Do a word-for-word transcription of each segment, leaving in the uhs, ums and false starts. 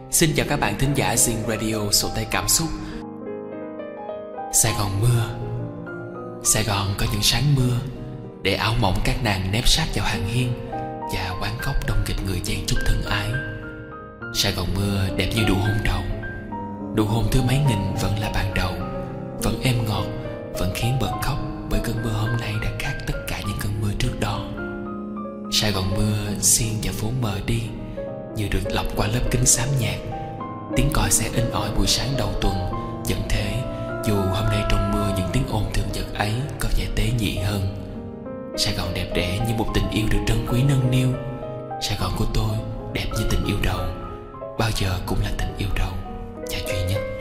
Xin chào các bạn thính giả Zing Radio sổ tay cảm xúc. Sài Gòn mưa. Sài Gòn có những sáng mưa, để áo mỏng các nàng nép sát vào hàng hiên và quán cóc đông nghịch người chen chúc thân ái. Sài Gòn mưa đẹp như nụ hôn đầu. Nụ hôn thứ mấy nghìn vẫn là ban đầu, vẫn êm ngọt, vẫn khiến bật khóc, bởi cơn mưa hôm nay đã khác tất cả những cơn mưa trước đó. Sài Gòn mưa xiên và phố mờ đi, như được lọc qua lớp kính xám nhạt. Tiếng còi xe in ỏi buổi sáng đầu tuần vẫn thế, dù hôm nay trong mưa những tiếng ồn thường nhật ấy có vẻ tế nhị hơn. Sài Gòn đẹp đẽ như một tình yêu được trân quý nâng niu. Sài Gòn của tôi đẹp như tình yêu đầu, bao giờ cũng là tình yêu đầu và duy nhất.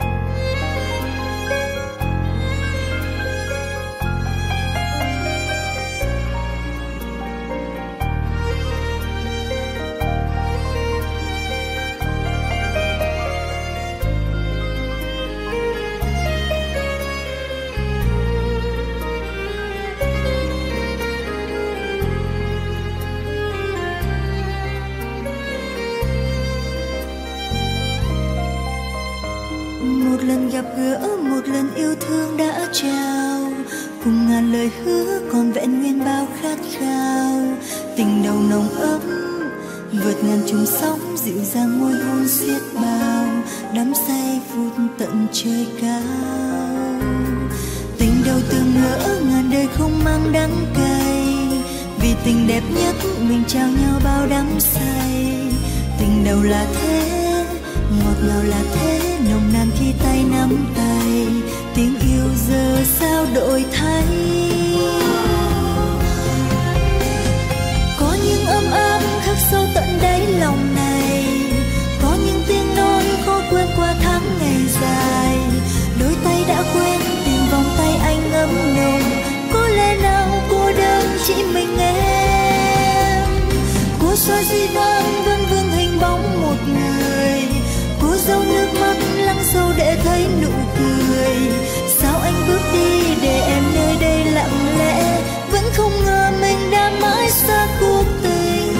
Một lần gặp gỡ, một lần yêu thương đã trao, cùng ngàn lời hứa còn vẹn nguyên bao khát khao. Tình đầu nồng ấm vượt ngàn trùng sóng, dịu dàng môi hôn xiết bao, đắm say vút tận trời cao. Tình đầu tương ngỡ ngàn đời không mang đắng cay, vì tình đẹp nhất mình trao nhau bao đắm say. Tình đầu là thế, ngọt ngào là thế, nồng nàn khi tay nắm tay, tiếng yêu giờ sao đổi thay. Có những ấm áp khắc sâu tận đáy lòng này, có những tiếng nói khó quên qua tháng ngày dài. Đôi tay đã quen tìm vòng tay anh ấm nồng, có lẽ nào cô đơn chỉ mình em. Cô xoa di vang vẫn vương hình bóng một người, cô dâu nước mắt lắng sâu để thấy nụ cười. Sao anh bước đi để em nơi đây lặng lẽ, vẫn không ngờ mình đã mãi xa cuộc tình.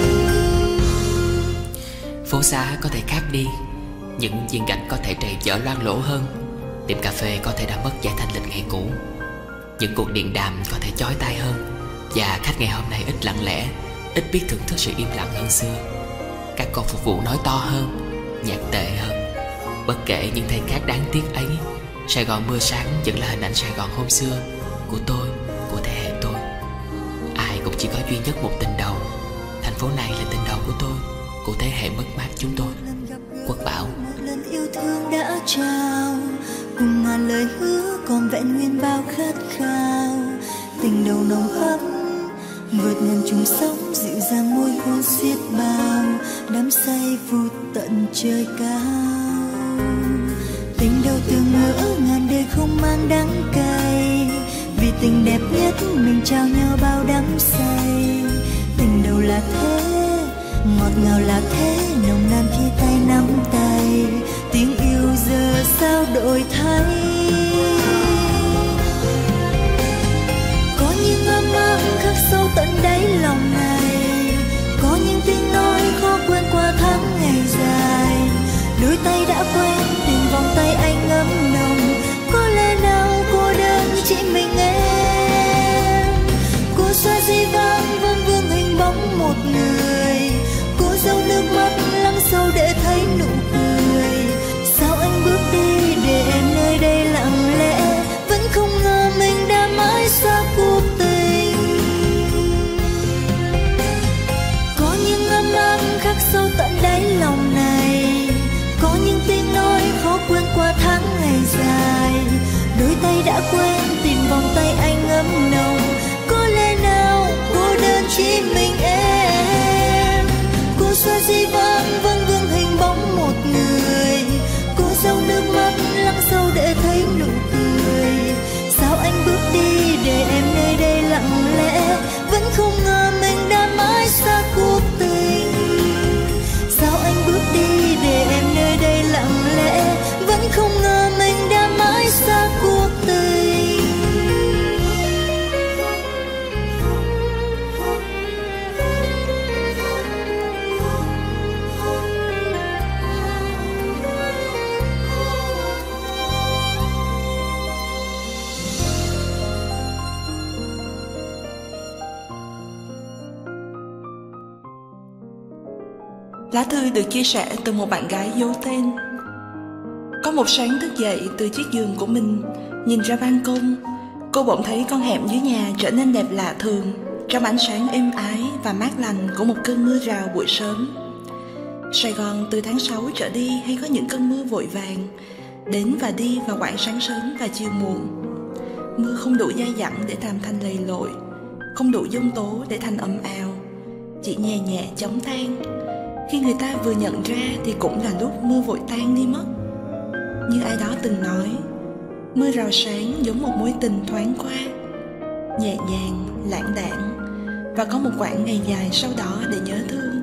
Phố xá có thể khác đi, những viên gạch có thể trầy chở loang lổ hơn, tiệm cà phê có thể đã mất vẻ thanh lịch ngày cũ, những cuộc điện đàm có thể chói tai hơn, và khách ngày hôm nay ít lặng lẽ, ít biết thưởng thức sự im lặng hơn xưa. Các con phục vụ nói to hơn, nhạc tệ hơn. Bất kể những thay khác đáng tiếc ấy, Sài Gòn mưa sáng vẫn là hình ảnh Sài Gòn hôm xưa, của tôi, của thế hệ tôi. Ai cũng chỉ có duy nhất một tình đầu. Thành phố này là tình đầu của tôi, của thế hệ mất mát chúng tôi. Quốc Bảo. Một lần yêu thương đã trao, cùng ngàn lời hứa còn vẹn nguyên bao khát khao. Tình đầu nồng ấm vượt ngàn trùng sóng, dịu dàng môi hôn xiết bao, đắm say vút tận trời cao. Tình đầu tương ngỡ ngàn đời không mang đắng cay, vì tình đẹp nhất mình trao nhau bao đắm say. Tình đầu là thế, ngọt ngào là thế, nồng nàn khi tay nắm tay, tiếng yêu giờ sao đổi thay. Có những ấm áp khắc sâu tận đáy lòng này, có những tiếng nói khó quên qua tháng ngày dài. Đôi tay đã quen tìm vòng tay anh ấm nồng, có lẽ nào cô đơn chỉ mình em. Cô xoa di vang vẫn vương hình bóng một người, cô dâu nước mắt lắng sâu để thấy nụ cười. Sao anh bước đi để em nơi đây lặng lẽ, vẫn không ngờ mình đã mãi xa cuộc tình. Có những ấm áp khắc sâu tận đáy lòng này, có những tiếng nói khó quên qua tháng ngày dài. Đôi tay đã quen tìm vòng tay anh ấm nồng, có lẽ nào cô đơn chỉ mình em. Cô xoa di vang vẫn vương hình bóng một người, cô dâu nước mắt lắng sâu để thấy nụ cười. Sao anh bước đi để em nơi đây lặng lẽ, vẫn không ngờ mình đã mãi xa cuộc tình. Sao anh bước đi để em nơi đây lặng lẽ, vẫn không ngờ mình đã mãi xa cuộc tình. Lá thư được chia sẻ từ một bạn gái giấu tên. Có một sáng thức dậy từ chiếc giường của mình, nhìn ra ban công, cô bỗng thấy con hẻm dưới nhà trở nên đẹp lạ thường trong ánh sáng êm ái và mát lành của một cơn mưa rào buổi sớm. Sài Gòn từ tháng sáu trở đi hay có những cơn mưa vội vàng, đến và đi vào khoảng sáng sớm và chiều muộn. Mưa không đủ dai dẳng để làm thành lầy lội, không đủ giông tố để thành ầm ào, chỉ nhẹ nhẹ chóng tan. Khi người ta vừa nhận ra thì cũng là lúc mưa vội tan đi mất. Như ai đó từng nói, mưa rào sáng giống một mối tình thoáng qua, nhẹ nhàng, lãng đãng, và có một quãng ngày dài sau đó để nhớ thương.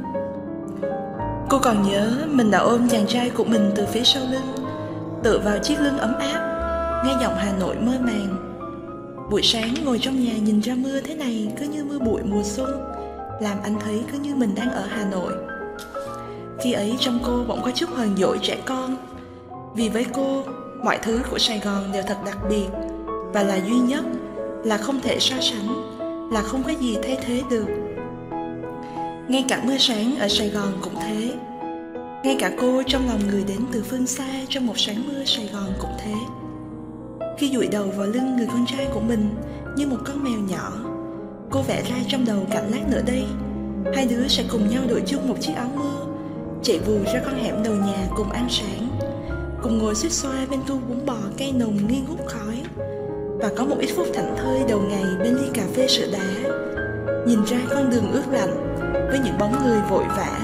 Cô còn nhớ mình đã ôm chàng trai của mình từ phía sau lưng, tựa vào chiếc lưng ấm áp, nghe giọng Hà Nội mơ màng. Buổi sáng ngồi trong nhà nhìn ra mưa thế này cứ như mưa bụi mùa xuân, làm anh thấy cứ như mình đang ở Hà Nội. Khi ấy trong cô bỗng có chút hờn dỗi trẻ con, vì với cô mọi thứ của Sài Gòn đều thật đặc biệt và là duy nhất, là không thể so sánh, là không có gì thay thế được. Ngay cả mưa sáng ở Sài Gòn cũng thế. Ngay cả cô trong lòng người đến từ phương xa trong một sáng mưa Sài Gòn cũng thế. Khi dụi đầu vào lưng người con trai của mình như một con mèo nhỏ, cô vẽ ra trong đầu cảnh lát nữa đây hai đứa sẽ cùng nhau đội chung một chiếc áo mưa, chạy vù ra con hẻm đầu nhà cùng ăn sáng, cùng ngồi xuýt xoa bên tô bún bò cay nồng nghi ngút khói, và có một ít phút thảnh thơi đầu ngày bên ly cà phê sữa đá, nhìn ra con đường ướt lạnh với những bóng người vội vã.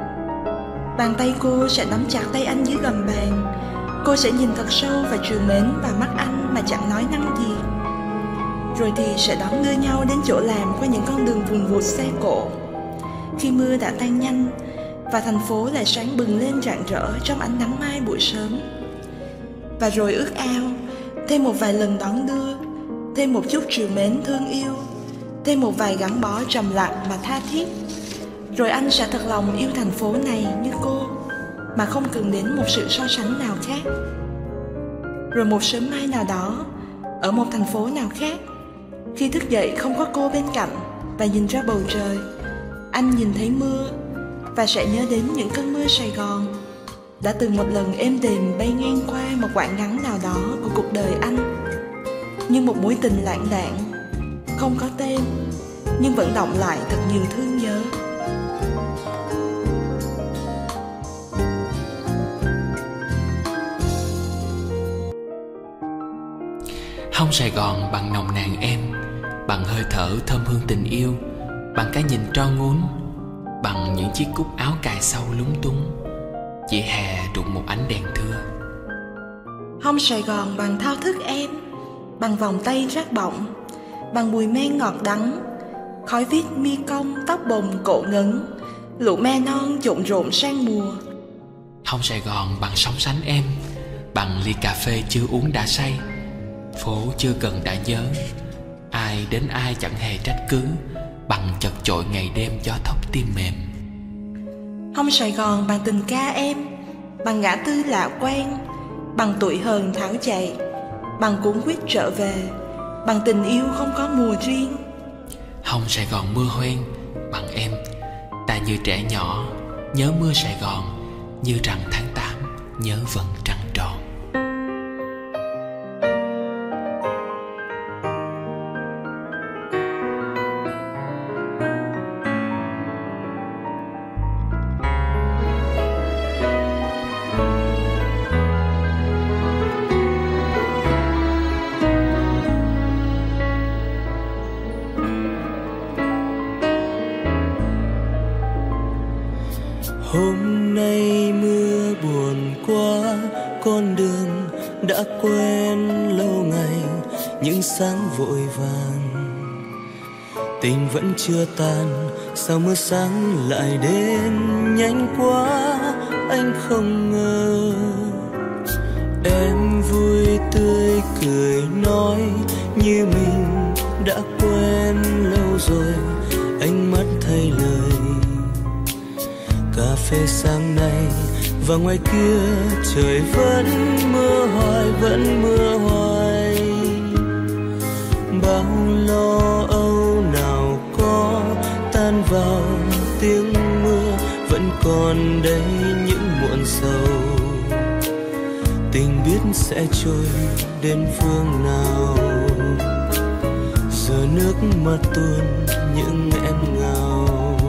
Bàn tay cô sẽ nắm chặt tay anh dưới gầm bàn. Cô sẽ nhìn thật sâu và trìu mến vào mắt anh mà chẳng nói năng gì. Rồi thì sẽ đón đưa nhau đến chỗ làm qua những con đường vùn vụt xe cộ. Khi mưa đã tan nhanh và thành phố lại sáng bừng lên rạng rỡ trong ánh nắng mai buổi sớm. Và rồi ước ao thêm một vài lần đón đưa, thêm một chút trìu mến thương yêu, thêm một vài gắn bó trầm lặng mà tha thiết. Rồi anh sẽ thật lòng yêu thành phố này như cô, mà không cần đến một sự so sánh nào khác. Rồi một sớm mai nào đó, ở một thành phố nào khác, khi thức dậy không có cô bên cạnh và nhìn ra bầu trời, anh nhìn thấy mưa và sẽ nhớ đến những cơn mưa Sài Gòn đã từng một lần êm đềm bay ngang qua một quãng ngắn nào đó của cuộc đời anh, như một mối tình lãng đãng, không có tên nhưng vẫn đọng lại thật nhiều thương nhớ. Hông Sài Gòn bằng nồng nàn em, bằng hơi thở thơm hương tình yêu, bằng cái nhìn tro ngún, bằng những chiếc cúc áo cài sâu lúng túng, chỉ hè đụng một ánh đèn thưa. Hông Sài Gòn bằng thao thức em, bằng vòng tay rát bọng, bằng mùi men ngọt đắng, khói vít mi cong tóc bồng cổ ngấn, lũ me non trộn rộn sang mùa. Hông Sài Gòn bằng sóng sánh em, bằng ly cà phê chưa uống đã say, phố chưa gần đã nhớ, ai đến ai chẳng hề trách cứ, bằng chật chội ngày đêm gió thốc tim mềm. Hông Sài Gòn bằng tình ca em, bằng ngã tư lạ quen, bằng tuổi hờn tháo chạy, bằng cuốn quýt trở về, bằng tình yêu không có mùa riêng. Hông Sài Gòn mưa hoen, bằng em, ta như trẻ nhỏ nhớ mưa Sài Gòn, như rằng tháng tám nhớ vầng trăng tròn. Hôm nay mưa buồn quá, con đường đã quen lâu ngày, những sáng vội vàng. Tình vẫn chưa tan, sao mưa sáng lại đến nhanh quá, anh không ngờ. Em vui tươi cười nói như mình đã quen lâu rồi, ánh mắt thay lời. Cà phê sáng nay và ngoài kia trời vẫn mưa hoài, vẫn mưa hoài. Bao lo âu nào có tan vào tiếng mưa, vẫn còn còn đây những muộn sầu. Tình biết sẽ trôi đến phương nào, giờ nước mắt tuôn những nghẹn ngào.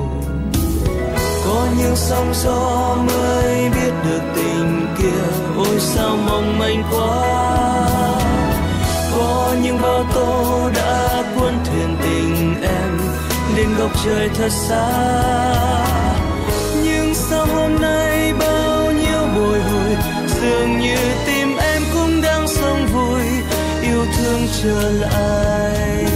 Có những sóng gió mới biết được tình kia, ôi sao mong manh quá. Có những bão tố đã cuốn thuyền tình em đến góc trời thật xa. Nhưng sao hôm nay bao nhiêu bồi hồi, dường như tim em cũng đang sống vui, yêu thương trở lại.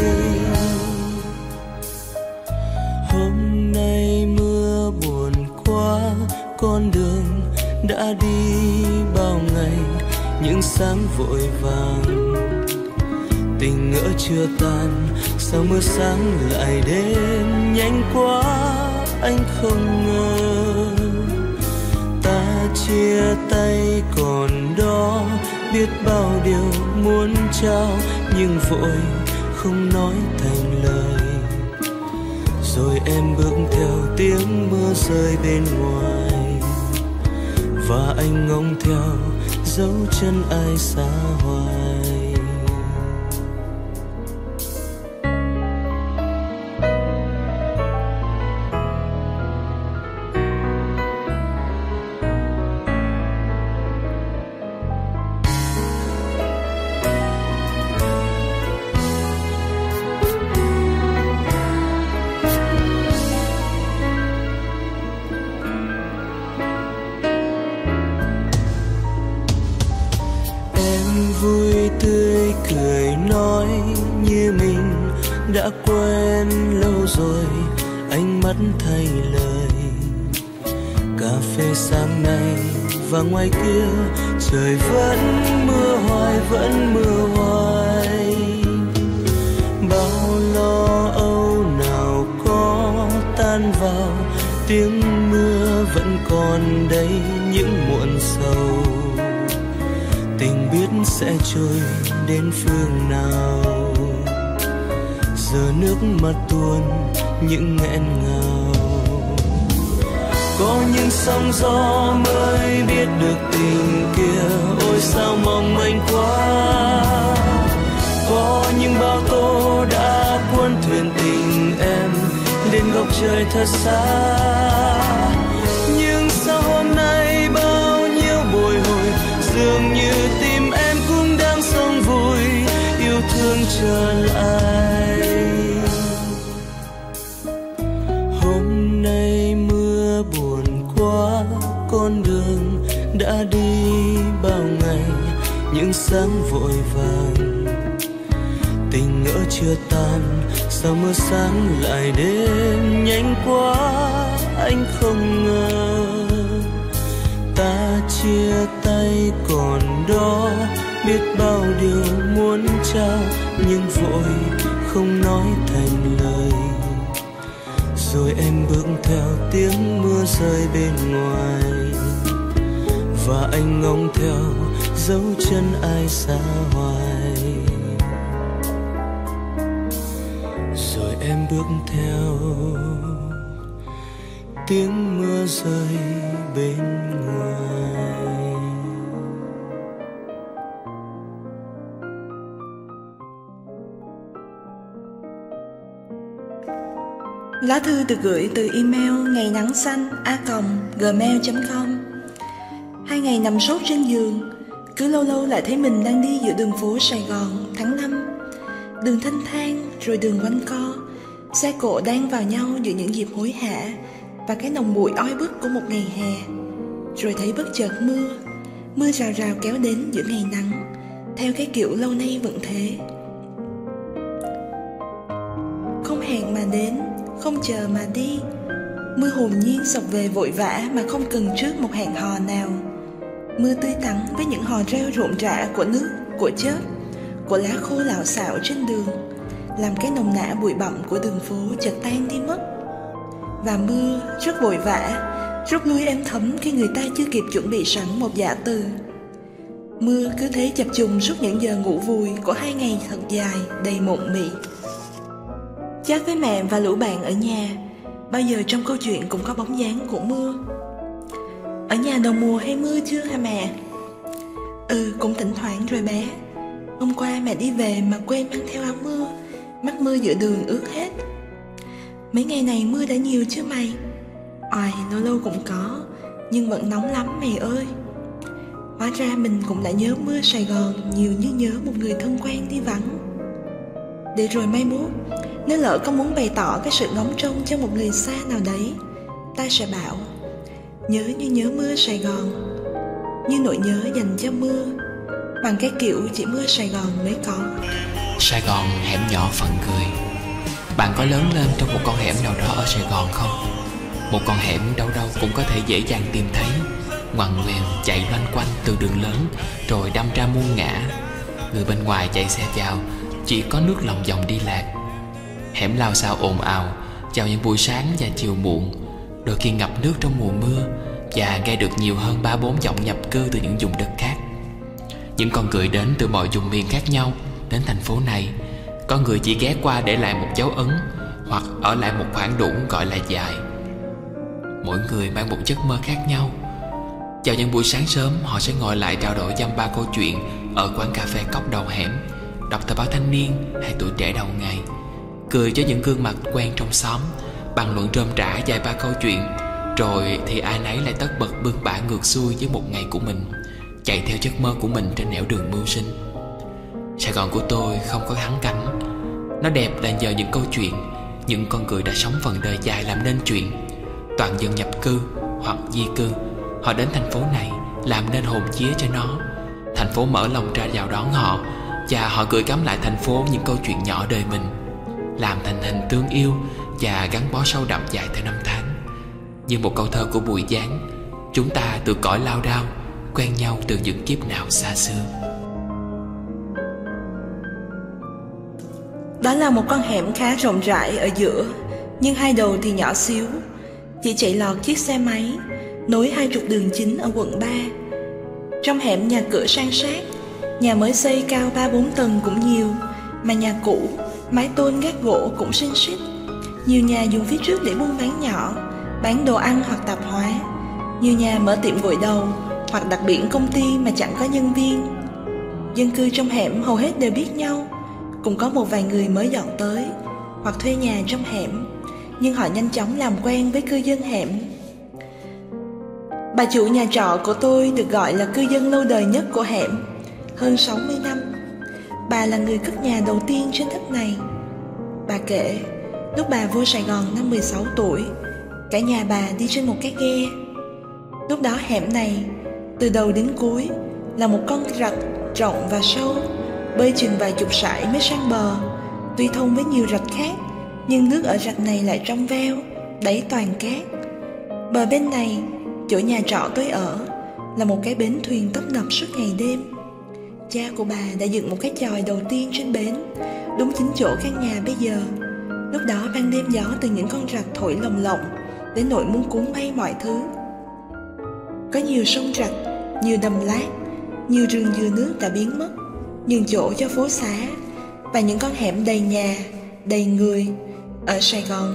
Hôm nay mưa buồn quá, con đường đã đi bao ngày, những sáng vội vàng. Tình ngỡ chưa tan, sao mưa sáng lại đến nhanh quá, anh không ngờ. Ta chia tay còn đó, biết bao điều muốn trao, nhưng vội không nói thành lời. Rồi em bước theo tiếng mưa rơi bên ngoài, và anh ngóng theo dấu chân ai xa hoài. Vui tươi cười nói như mình đã quen lâu rồi, ánh mắt thay lời. Cà phê sáng nay và ngoài kia trời vẫn mưa hoài, vẫn mưa hoài. Bao lo âu nào có tan vào, tiếng mưa vẫn còn đây những muộn sầu. Tình biết sẽ trôi đến phương nào, giờ nước mắt tuôn những nghẹn ngào. Có những sóng gió mới biết được tình kia, ôi sao mong manh quá. Có những bão tố đã cuốn thuyền tình em đến góc trời thật xa. Nhưng sao hôm nay bao nhiêu bồi hồi, dường như tim em cũng đang sống vui, yêu thương trở lại. Hôm nay mưa buồn quá, con đường đã đi bao ngày, những sáng vội vàng. Tình ngỡ chưa tan, sao mưa sáng lại đến nhanh quá, anh không ngờ. Ta chia tay còn đó, biết bao điều muốn trao, nhưng vội không nói thành lời. Rồi em bước theo tiếng mưa rơi bên ngoài, và anh ngóng theo dấu chân ai xa hoài. Rồi em bước theo tiếng mưa rơi bên ngoài. Lá thư được gửi từ email ngày nắng xanh a còng gmail chấm com. Hai ngày nằm sốt trên giường, cứ lâu lâu lại thấy mình đang đi giữa đường phố Sài Gòn tháng năm. Đường thanh thang rồi đường quanh co, xe cộ đan vào nhau giữa những dịp hối hả và cái nồng bụi oi bức của một ngày hè. Rồi thấy bất chợt mưa, mưa rào rào kéo đến giữa ngày nắng, theo cái kiểu lâu nay vẫn thế. Không hẹn mà đến, không chờ mà đi, mưa hồn nhiên sộc về vội vã mà không cần trước một hẹn hò nào. Mưa tươi tắn với những hò reo rộn rã của nước, của chớp, của lá khô lạo xạo trên đường, làm cái nồng nã bụi bặm của đường phố chợt tan đi mất. Và mưa rất vội vã, rút lui êm thấm khi người ta chưa kịp chuẩn bị sẵn một dạ từ. Mưa cứ thế chập trùng suốt những giờ ngủ vùi của hai ngày thật dài đầy mộng mị. Chat với mẹ và lũ bạn ở nhà, bao giờ trong câu chuyện cũng có bóng dáng của mưa. Ở nhà đầu mùa hay mưa chưa hả mẹ? Ừ, cũng thỉnh thoảng rồi bé. Hôm qua mẹ đi về mà quên mang theo áo mưa, mắc mưa giữa đường ướt hết. Mấy ngày này mưa đã nhiều chưa mày? Oài, lâu lâu cũng có, nhưng vẫn nóng lắm mày ơi. Hóa ra mình cũng đã nhớ mưa Sài Gòn nhiều như nhớ một người thân quen đi vắng. Để rồi mai mốt, nếu lỡ con muốn bày tỏ cái sự ngóng trông cho một người xa nào đấy, ta sẽ bảo nhớ như nhớ mưa Sài Gòn, như nỗi nhớ dành cho mưa, bằng cái kiểu chỉ mưa Sài Gòn mới có. Sài Gòn hẻm nhỏ phận người. Bạn có lớn lên trong một con hẻm nào đó ở Sài Gòn không? Một con hẻm đâu đâu cũng có thể dễ dàng tìm thấy, ngoằn ngoèo chạy loanh quanh từ đường lớn rồi đâm ra muôn ngã. Người bên ngoài chạy xe chào, chỉ có nước lòng vòng đi lạc. Hẻm lao xao ồn ào vào những buổi sáng và chiều muộn, đôi khi ngập nước trong mùa mưa và nghe được nhiều hơn ba bốn giọng nhập cư từ những vùng đất khác. Những con người đến từ mọi vùng miền khác nhau đến thành phố này. Có người chỉ ghé qua để lại một dấu ấn, hoặc ở lại một khoảng đủ gọi là dài. Mỗi người mang một giấc mơ khác nhau. Vào những buổi sáng sớm, họ sẽ ngồi lại trao đổi dăm ba câu chuyện ở quán cà phê cốc đầu hẻm, đọc tờ báo Thanh Niên hay Tuổi Trẻ đầu ngày, cười cho những gương mặt quen trong xóm, bàn luận rôm rả vài ba câu chuyện. Rồi thì ai nấy lại tất bật bươn bả ngược xuôi với một ngày của mình, chạy theo giấc mơ của mình trên nẻo đường mưu sinh. Sài Gòn của tôi không có thắng cảnh. Nó đẹp là nhờ những câu chuyện, những con người đã sống phần đời dài làm nên chuyện. Toàn dân nhập cư hoặc di cư, họ đến thành phố này làm nên hồn vía cho nó. Thành phố mở lòng ra chào đón họ, và họ gửi gắm lại thành phố những câu chuyện nhỏ đời mình, làm thành hình tương yêu và gắn bó sâu đậm dài theo năm tháng. Như một câu thơ của Bùi Giáng, chúng ta từ cõi lao đao quen nhau từ những kiếp nào xa xưa. Đó là một con hẻm khá rộng rãi ở giữa, nhưng hai đầu thì nhỏ xíu, chỉ chạy lọt chiếc xe máy nối hai trục đường chính ở quận ba. Trong hẻm nhà cửa san sát, nhà mới xây cao ba bốn tầng cũng nhiều, mà nhà cũ mái tôn gác gỗ cũng xinh xít. Nhiều nhà dùng phía trước để buôn bán nhỏ, bán đồ ăn hoặc tạp hóa. Nhiều nhà mở tiệm gội đầu hoặc đặt biển công ty mà chẳng có nhân viên. Dân cư trong hẻm hầu hết đều biết nhau, cũng có một vài người mới dọn tới hoặc thuê nhà trong hẻm, nhưng họ nhanh chóng làm quen với cư dân hẻm. Bà chủ nhà trọ của tôi được gọi là cư dân lâu đời nhất của hẻm, hơn sáu mươi năm. Bà là người cất nhà đầu tiên trên đất này. Bà kể, lúc bà vô Sài Gòn năm mười sáu tuổi, cả nhà bà đi trên một cái ghe. Lúc đó hẻm này, từ đầu đến cuối, là một con rạch rộng và sâu, bơi chừng vài chục sải mới sang bờ. Tuy thông với nhiều rạch khác, nhưng nước ở rạch này lại trong veo, đáy toàn cát. Bờ bên này, chỗ nhà trọ tôi ở, là một cái bến thuyền tấp nập suốt ngày đêm. Cha của bà đã dựng một cái chòi đầu tiên trên bến, đúng chính chỗ căn nhà bây giờ. Lúc đó ban đêm gió từ những con rạch thổi lồng lộng, đến nỗi muốn cuốn bay mọi thứ. Có nhiều sông rạch, nhiều đầm lát, nhiều rừng dừa nước đã biến mất, nhường chỗ cho phố xá và những con hẻm đầy nhà, đầy người ở Sài Gòn.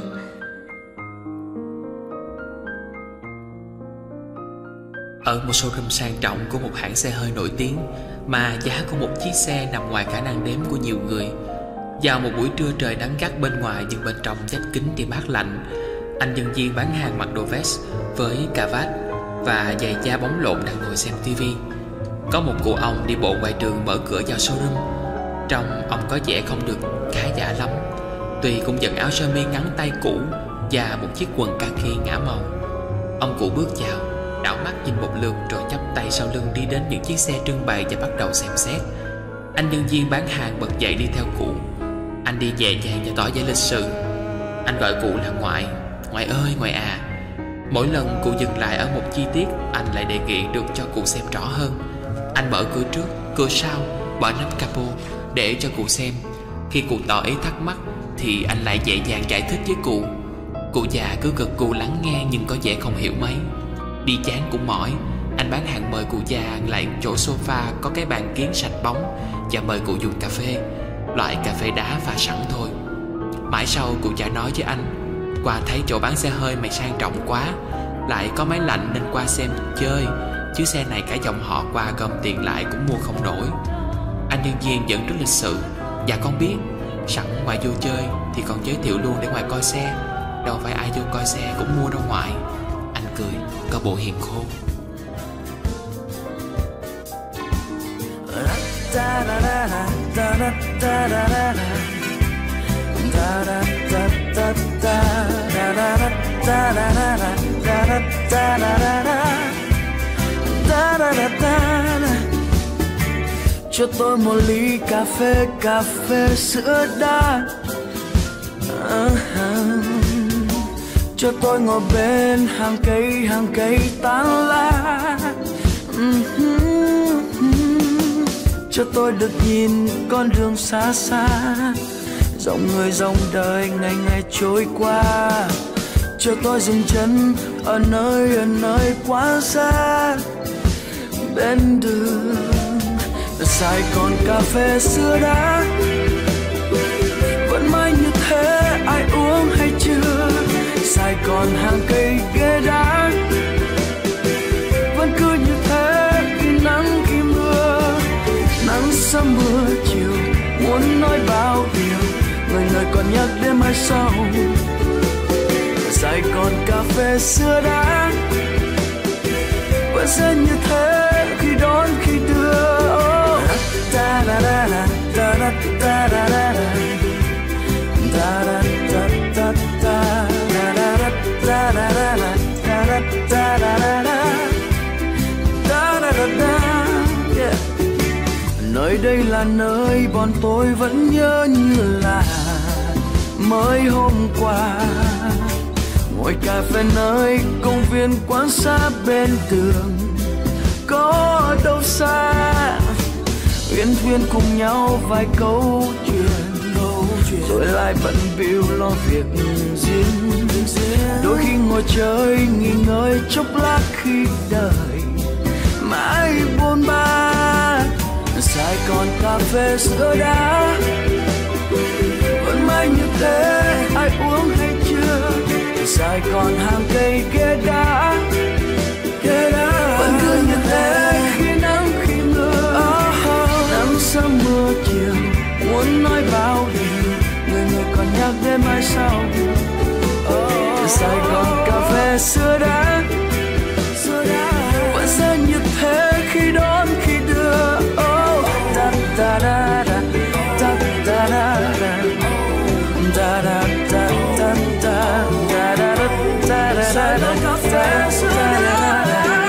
Ở một showroom sang trọng của một hãng xe hơi nổi tiếng, mà giá của một chiếc xe nằm ngoài khả năng đếm của nhiều người. Vào một buổi trưa trời nắng gắt bên ngoài, nhưng bên trong vách kính thì mát lạnh, anh nhân viên bán hàng mặc đồ vest với cà vạt và giày da bóng lộn đang ngồi xem tivi. Có một cụ ông đi bộ ngoài đường mở cửa vào showroom. Trông ông có vẻ không được khá giả lắm, tuy cũng vẫn áo sơ mi ngắn tay cũ và một chiếc quần kaki ngả màu. Ông cụ bước vào, đảo mắt nhìn một lượt rồi chắp tay sau lưng đi đến những chiếc xe trưng bày và bắt đầu xem xét. Anh nhân viên bán hàng bật dậy đi theo cụ. Anh đi nhẹ nhàng và tỏ vẻ lịch sự. Anh gọi cụ là ngoại. Ngoại ơi, ngoại à. Mỗi lần cụ dừng lại ở một chi tiết, anh lại đề nghị được cho cụ xem rõ hơn. Anh mở cửa trước, cửa sau, bỏ nắp capo để cho cụ xem. Khi cụ tỏ ý thắc mắc thì anh lại nhẹ nhàng giải thích với cụ. Cụ già cứ gật gù lắng nghe nhưng có vẻ không hiểu mấy. Đi chán cũng mỏi, anh bán hàng mời cụ già lại chỗ sofa có cái bàn kiến sạch bóng và mời cụ dùng cà phê, loại cà phê đá pha sẵn thôi. Mãi sau cụ già nói với anh, qua thấy chỗ bán xe hơi mày sang trọng quá, Lại có máy lạnh nên qua xem chơi, chứ xe này cả dòng họ qua gom tiền lại cũng mua không nổi. Anh nhân viên vẫn rất lịch sự. Dạ con biết, sẵn ngoài vô chơi thì còn giới thiệu luôn để ngoài coi xe. Đâu phải ai vô coi xe cũng mua đâu ngoại. Anh cười, có bộ hiền khôn. Cho tôi một ly cà phê, cà phê sữa đá. uh-huh. Cho tôi ngồi bên hàng cây, hàng cây tán lá. uh-huh. Cho tôi được nhìn con đường xa xa, dòng người dòng đời ngày ngày trôi qua. Cho tôi dừng chân ở nơi, ở nơi quá xa. Bên đường Sài Gòn cà phê sữa đá, vẫn mãi như thế, ai uống hay chưa? Sài Gòn hàng cây ghế đá, vẫn cứ như thế, khi nắng khi mưa, nắng sớm mưa chiều, muốn nói bao điều, người người còn nhắc đến mai sau. Sài Gòn cà phê sữa đá, vẫn sẽ như thế, khi đón khi đưa. Da da da da da da da da da da da da da da da. Nơi đây là nơi bọn tôi vẫn nhớ như là mới hôm qua. Ngồi cà phê nơi công viên quán xa bên tường, có đâu xa uyên thuyên cùng nhau vài câu chuyện, rồi lại bận bịu lo việc riêng. Đôi khi ngồi chơi nghỉ ngơi chốc lát khi đời mãi bôn ba. Sài Gòn cà phê sữa đá, vẫn mãi như thế, ai uống hay chưa? Sài Gòn hàng cây ghế đá, ghế đá vẫn cứ như thế, khi nắng khi mưa, nắng sớm mưa chiều, muốn nói bao điều, người người còn nhắc đến mai sau. Sài Gòn cà phê sữa đá, vẫn sẽ như thế, khi đón khi đưa. Da da da da da da da da da da da da da da da da. Sài Gòn cà phê sữa đá.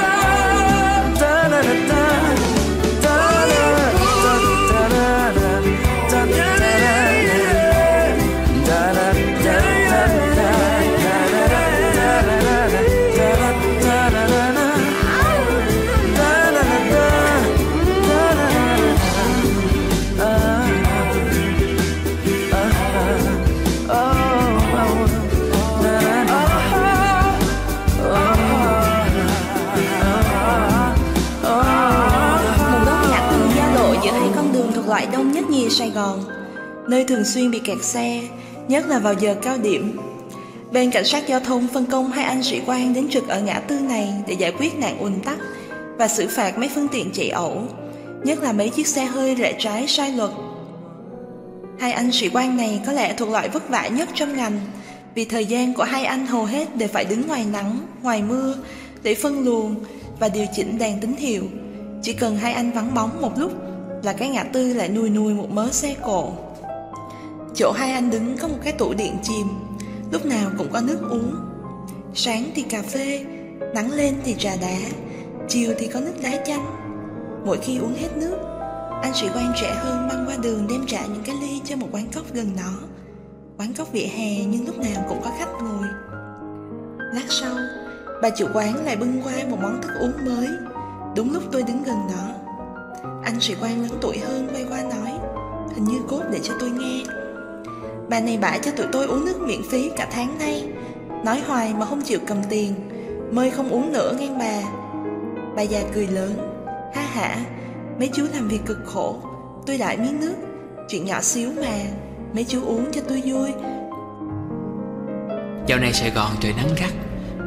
Loại đông nhất nhì Sài Gòn, nơi thường xuyên bị kẹt xe, nhất là vào giờ cao điểm. Bên cảnh sát giao thông phân công hai anh sĩ quan đến trực ở ngã tư này để giải quyết nạn ùn tắc và xử phạt mấy phương tiện chạy ẩu, nhất là mấy chiếc xe hơi rẽ trái sai luật. Hai anh sĩ quan này có lẽ thuộc loại vất vả nhất trong ngành, vì thời gian của hai anh hầu hết đều phải đứng ngoài nắng, ngoài mưa để phân luồng và điều chỉnh đèn tín hiệu. Chỉ cần hai anh vắng bóng một lúc là cái ngã tư lại nùi nùi một mớ xe cộ. Chỗ hai anh đứng có một cái tủ điện chìm, lúc nào cũng có nước uống. Sáng thì cà phê, nắng lên thì trà đá, chiều thì có nước đá chanh. Mỗi khi uống hết nước, anh sĩ quan trẻ hơn băng qua đường đem trả những cái ly cho một quán cóc gần đó. Quán cóc vỉa hè nhưng lúc nào cũng có khách ngồi. Lát sau, bà chủ quán lại bưng qua một món thức uống mới, đúng lúc tôi đứng gần đó. Anh sĩ quan lớn tuổi hơn quay qua nói, hình như cốt để cho tôi nghe: bà này bả cho tụi tôi uống nước miễn phí cả tháng nay, nói hoài mà không chịu cầm tiền, mời không uống nữa ngang bà. Bà già cười lớn, ha hả, mấy chú làm việc cực khổ, tôi đãi miếng nước, chuyện nhỏ xíu mà, mấy chú uống cho tôi vui. Dạo này Sài Gòn trời nắng gắt,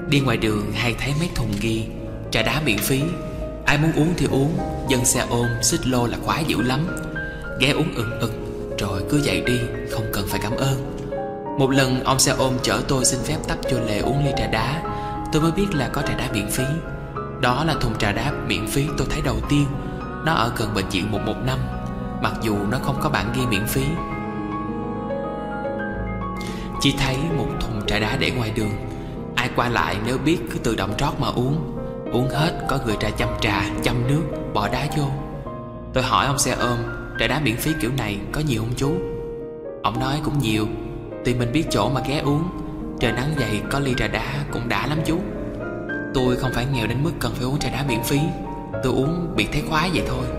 Đi ngoài đường hay thấy mấy thùng ghi trà đá miễn phí, ai muốn uống thì uống, dân xe ôm xích lô là khoái dữ lắm. Ghé uống ừng ực rồi cứ chạy đi, không cần phải cảm ơn. Một lần ông xe ôm chở tôi xin phép tấp vô lề uống ly trà đá, tôi mới biết là có trà đá miễn phí. Đó là thùng trà đá miễn phí tôi thấy đầu tiên. Nó ở gần bệnh viện một một năm, mặc dù nó không có bảng ghi miễn phí. Chỉ thấy một thùng trà đá để ngoài đường, ai qua lại nếu biết cứ tự động trót mà uống. Uống hết có người ra chăm trà, chăm nước, bỏ đá vô. Tôi hỏi ông xe ôm, trà đá miễn phí kiểu này có nhiều không chú? Ông nói cũng nhiều, tùy mình biết chỗ mà ghé uống. Trời nắng vậy có ly trà đá cũng đã lắm chú. Tôi không phải nghèo đến mức cần phải uống trà đá miễn phí, tôi uống bị thấy khoái vậy thôi.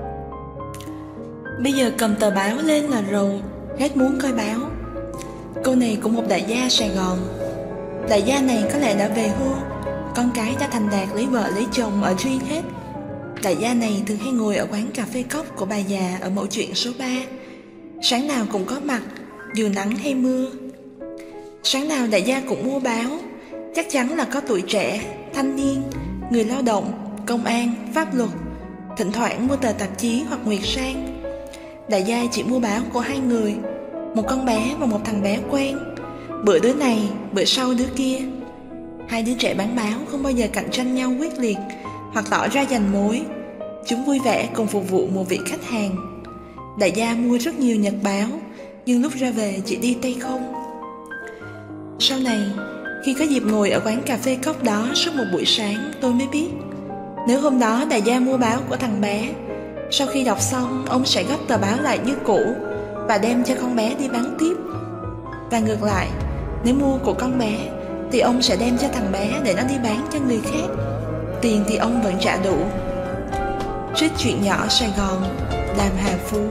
Bây giờ cầm tờ báo lên là rầu, hết muốn coi báo. Cô này cũng một đại gia Sài Gòn. Đại gia này có lẽ đã về hưu, con cái đã thành đạt lấy vợ lấy chồng ở riêng hết. Đại gia này thường hay ngồi ở quán cà phê cốc của bà già ở Mẫu Chuyện số ba. Sáng nào cũng có mặt, dù nắng hay mưa. Sáng nào đại gia cũng mua báo, chắc chắn là có tuổi trẻ, thanh niên, người lao động, công an, pháp luật. Thỉnh thoảng mua tờ tạp chí hoặc nguyệt sang. Đại gia chỉ mua báo của hai người, một con bé và một thằng bé quen. Bữa đứa này, bữa sau đứa kia. Hai đứa trẻ bán báo không bao giờ cạnh tranh nhau quyết liệt hoặc tỏ ra giành mối. Chúng vui vẻ cùng phục vụ một vị khách hàng. Đại gia mua rất nhiều nhật báo, nhưng lúc ra về chỉ đi tay không. Sau này, khi có dịp ngồi ở quán cà phê cốc đó suốt một buổi sáng, tôi mới biết, nếu hôm đó đại gia mua báo của thằng bé, sau khi đọc xong, ông sẽ gấp tờ báo lại như cũ và đem cho con bé đi bán tiếp. Và ngược lại, nếu mua của con bé thì ông sẽ đem cho thằng bé để nó đi bán cho người khác. Tiền thì ông vẫn trả đủ. Trích chuyện nhỏ Sài Gòn, Đàm Hà Phú.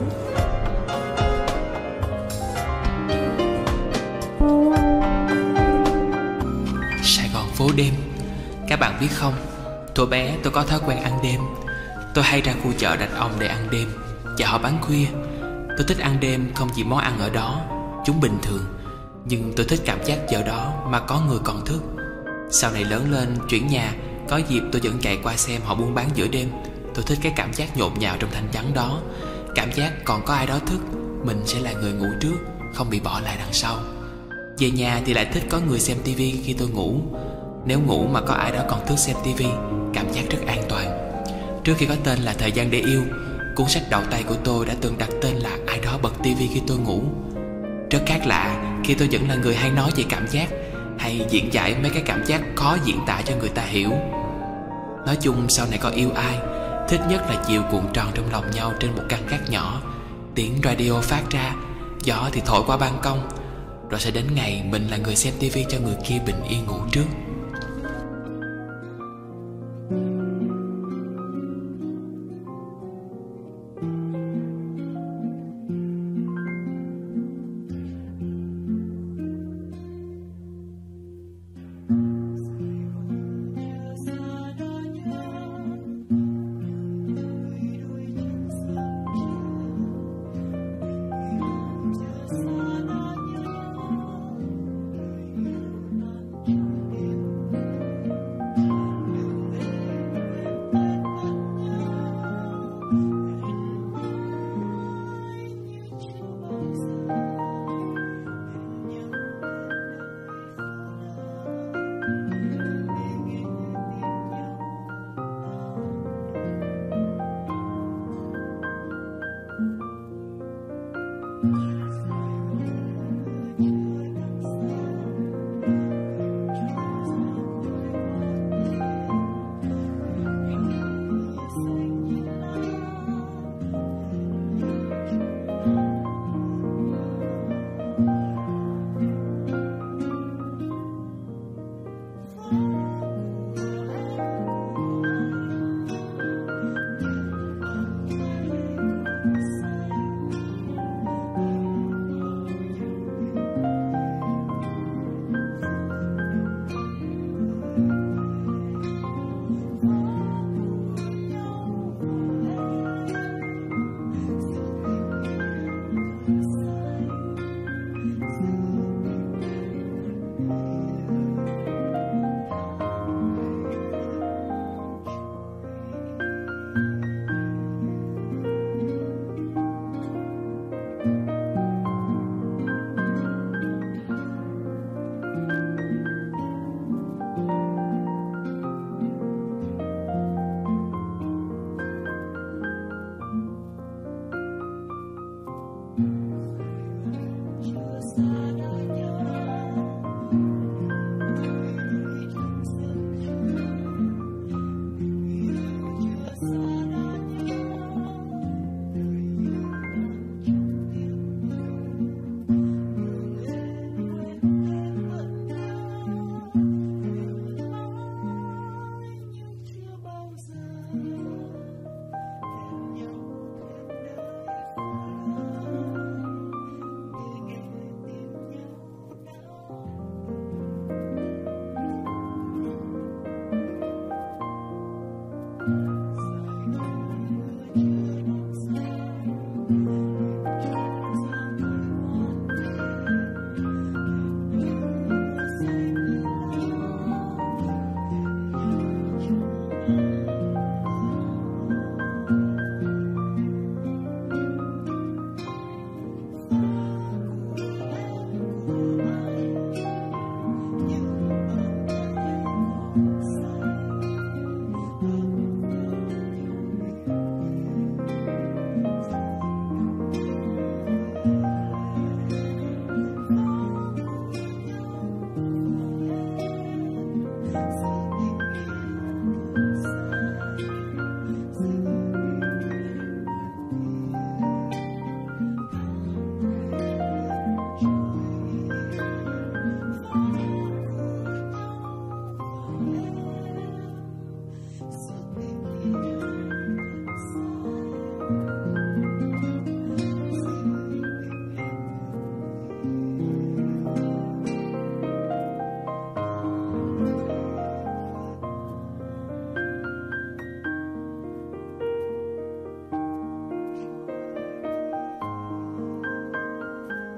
Sài Gòn phố đêm. Các bạn biết không, tôi bé tôi có thói quen ăn đêm. Tôi hay ra khu chợ Rạch Ông để ăn đêm. Chợ họ bán khuya. Tôi thích ăn đêm không vì món ăn ở đó, chúng bình thường, nhưng tôi thích cảm giác giờ đó mà có người còn thức. Sau này lớn lên chuyển nhà, có dịp tôi vẫn chạy qua xem họ buôn bán giữa đêm. Tôi thích cái cảm giác nhộn nhạo trong thanh vắng đó. Cảm giác còn có ai đó thức, mình sẽ là người ngủ trước, không bị bỏ lại đằng sau. Về nhà thì lại thích có người xem tivi khi tôi ngủ. Nếu ngủ mà có ai đó còn thức xem tivi, cảm giác rất an toàn. Trước khi có tên là Thời Gian Để Yêu, cuốn sách đầu tay của tôi đã từng đặt tên là Ai Đó Bật tivi khi tôi ngủ. Rất khác lạ khi tôi vẫn là người hay nói về cảm giác, hay diễn giải mấy cái cảm giác khó diễn tả cho người ta hiểu. Nói chung sau này có yêu ai, thích nhất là chiều cuộn tròn trong lòng nhau trên một căn gác nhỏ. Tiếng radio phát ra, gió thì thổi qua ban công. Rồi sẽ đến ngày mình là người xem tivi cho người kia bình yên ngủ trước.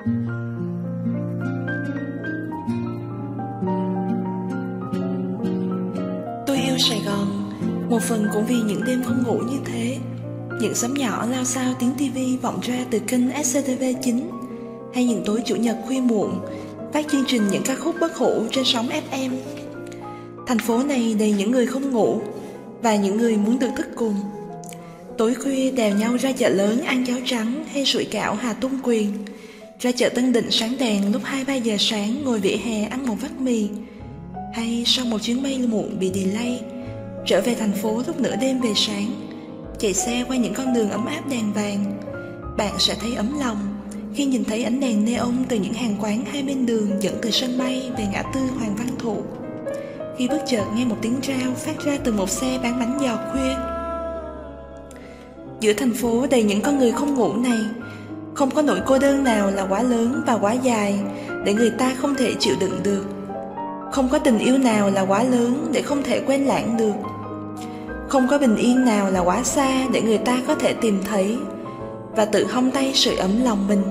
Tôi yêu Sài Gòn, một phần cũng vì những đêm không ngủ như thế. Những xóm nhỏ lao xao tiếng tivi vọng ra từ kênh ét xê tê vê chín, hay những tối chủ nhật khuya muộn phát chương trình những ca khúc bất hủ trên sóng ép em. Thành phố này đầy những người không ngủ và những người muốn được thức cùng. Tối khuya đèo nhau ra chợ lớn ăn cháo trắng hay sủi cảo Hà Tung Quyền, ra chợ Tân Định sáng đèn lúc hai ba giờ sáng ngồi vỉa hè ăn một vắt mì, hay sau một chuyến bay muộn bị delay trở về thành phố lúc nửa đêm về sáng, chạy xe qua những con đường ấm áp đèn vàng. Bạn sẽ thấy ấm lòng khi nhìn thấy ánh đèn neon từ những hàng quán hai bên đường dẫn từ sân bay về ngã tư Hoàng Văn Thụ, khi bất chợt nghe một tiếng rao phát ra từ một xe bán bánh giò khuya. Giữa thành phố đầy những con người không ngủ này, không có nỗi cô đơn nào là quá lớn và quá dài để người ta không thể chịu đựng được. Không có tình yêu nào là quá lớn để không thể quên lãng được. Không có bình yên nào là quá xa để người ta có thể tìm thấy và tự hông tay sưởi ấm lòng mình.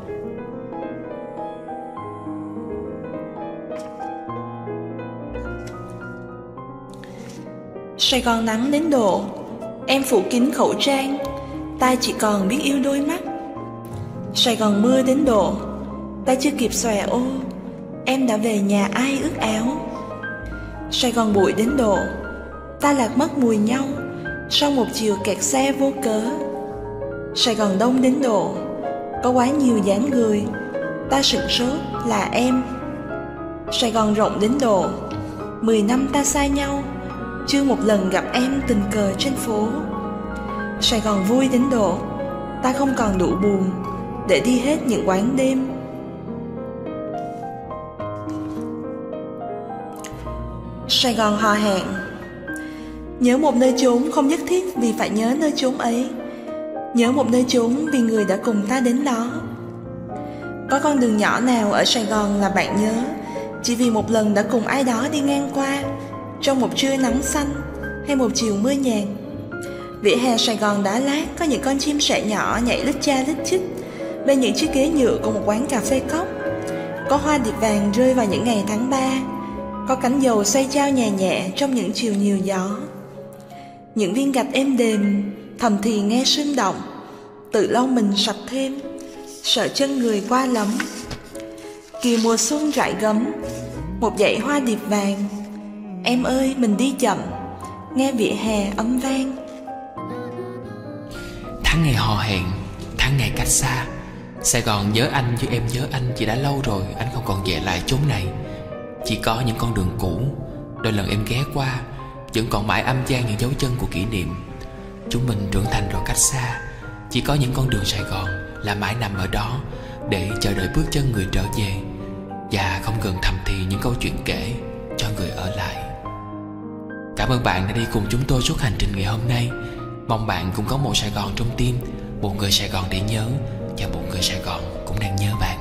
Sài Gòn nắng đến độ em phủ kín khẩu trang, ta chỉ còn biết yêu đôi mắt. Sài Gòn mưa đến độ ta chưa kịp xòe ô, em đã về nhà ai ướt áo. Sài Gòn bụi đến độ ta lạc mất mùi nhau sau một chiều kẹt xe vô cớ. Sài Gòn đông đến độ có quá nhiều dáng người, ta sửng sốt là em. Sài Gòn rộng đến độ mười năm ta xa nhau, chưa một lần gặp em tình cờ trên phố. Sài Gòn vui đến độ ta không còn đủ buồn để đi hết những quán đêm. Sài Gòn hò hẹn. Nhớ một nơi chốn không nhất thiết vì phải nhớ nơi chốn ấy, nhớ một nơi chốn vì người đã cùng ta đến đó. Có con đường nhỏ nào ở Sài Gòn là bạn nhớ chỉ vì một lần đã cùng ai đó đi ngang qua trong một trưa nắng xanh hay một chiều mưa nhàn. Vỉa hè Sài Gòn đá lát có những con chim sẻ nhỏ nhảy lít cha lít chích bên những chiếc ghế nhựa của một quán cà phê cốc. Có hoa điệp vàng rơi vào những ngày tháng ba, có cánh dầu xoay trao nhẹ nhẹ trong những chiều nhiều gió. Những viên gạch êm đềm thầm thì nghe sương động, tự lau mình sạch thêm, sợ chân người qua lấm. Kìa mùa xuân rải gấm, một dãy hoa điệp vàng. Em ơi mình đi chậm, nghe vỉa hè ấm vang. Tháng ngày hò hẹn, tháng ngày cách xa. Sài Gòn nhớ anh như em nhớ anh, chỉ đã lâu rồi anh không còn về lại chốn này. Chỉ có những con đường cũ, đôi lần em ghé qua, vẫn còn mãi âm vang những dấu chân của kỷ niệm. Chúng mình trưởng thành rồi cách xa, chỉ có những con đường Sài Gòn là mãi nằm ở đó để chờ đợi bước chân người trở về, và không ngừng thầm thì những câu chuyện kể cho người ở lại. Cảm ơn bạn đã đi cùng chúng tôi suốt hành trình ngày hôm nay. Mong bạn cũng có một Sài Gòn trong tim, một người Sài Gòn để nhớ, và một người Sài Gòn cũng đang nhớ bạn.